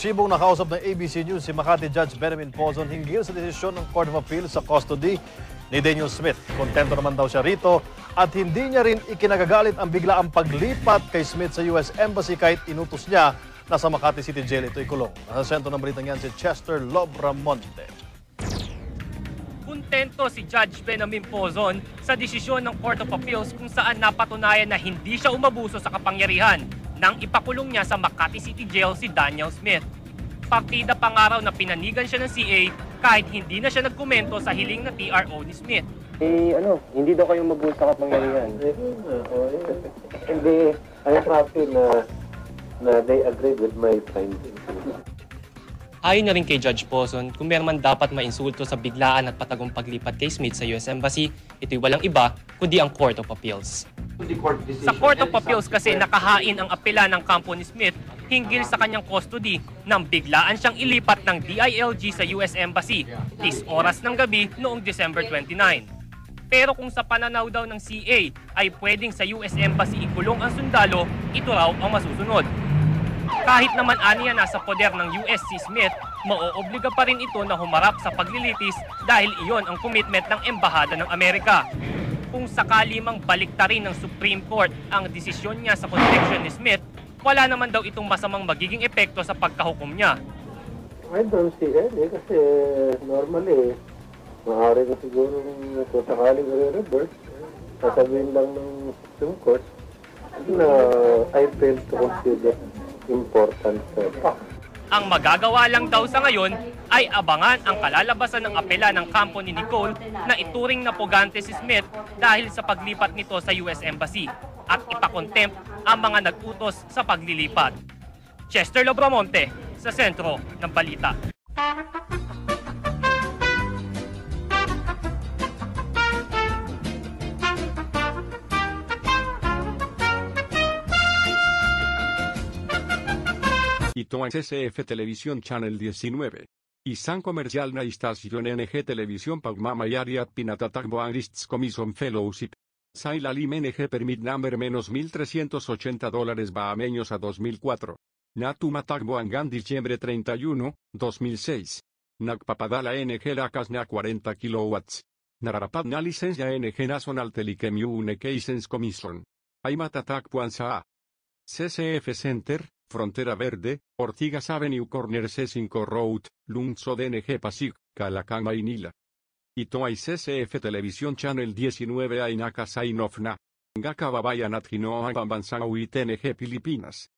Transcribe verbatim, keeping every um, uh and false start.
Eksklusibong nakausap ng A B C News si Makati Judge Benjamin Pozon hinggil sa desisyon ng Court of Appeal sa custody ni Daniel Smith. Kontento naman daw siya rito at hindi niya rin ikinagagalit ang biglaang paglipat kay Smith sa U S Embassy kahit inutos niya na sa Makati City Jail ito ikulong. Nasa sentro ng balitang yan si Chester Lobramonte. Kontento si Judge Benjamin Pozon sa desisyon ng Court of Appeals kung saan napatunayan na hindi siya umabuso sa kapangyarihan nang ipakulong niya sa Makati City Jail si Daniel Smith. Partida pangaraw na pinanigan siya ng C A kahit hindi na siya nagkomento sa hiling na T R O ni Smith. Eh ano, hindi daw kayo mabuo sa kapangyarihan. Hindi, I'm happy na, na they agreed with my findings. Ayon na rin kay Judge Pozon, kung meron man dapat mainsulto sa biglaan at patagong paglipat kay Smith sa U S Embassy, ito'y walang iba kundi ang Court of Appeals. Sa Court of Appeals kasi nakahain ang apela ng kampo ni Smith hinggil sa kanyang custody nang biglaan siyang ilipat ng D I L G sa U S Embassy tis oras ng gabi noong December twenty-ninth. Pero kung sa pananaw daw ng C A ay pwedeng sa U S Embassy ikulong ang sundalo, ito raw ang masusunod. Kahit naman aniya nasa poder ng U S si Smith, maoobliga pa rin ito na humarap sa paglilitis dahil iyon ang commitment ng Embahada ng Amerika. Kung sakali mang baliktarin ng Supreme Court ang desisyon niya sa conviction ni Smith, wala naman daw itong masamang magiging epekto sa pagkahukom niya. I don't see any kasi normally, maaari na siguro kung sakaling re-reverse, sasabihin lang ng Supreme Court na I fail to consider important facts. Ang magagawa lang daw sa ngayon ay abangan ang kalalabasan ng apela ng kampo ni Nicole na ituring na pugante si Smith dahil sa paglipat nito sa U S Embassy at ipakontempt ang mga nag-utos sa paglilipat. Chester Lobramonte sa sentro ng balita. Ito es S F Televisión Channel diecinueve. Isang comercial na istasyon N G Televisión pagmamayari at pinatatakbo ang Lists Commission Fellowship. Sa ilalim N G Permit Number menos mil trescientos ochenta dólares bahameños a dos mil cuatro. Na tumatakbo hanggang Disyembre treinta y uno, dos mil seis. Nagpapadala N G lakas na cuarenta kilowatts. Nararapat na lisensya N G National Telecommunications Commission. Ay matatakbuhan sa C C F Center, Frontera Verde, Ortigas Avenue Corner C cinco Road, Lungsod N G Pasig, Calacán Maynila. Ito ay C C F Televisión Channel diecinueve ay nakasign off na. Ngakababayan at Hinoang Pambansang Awit N G Pilipinas.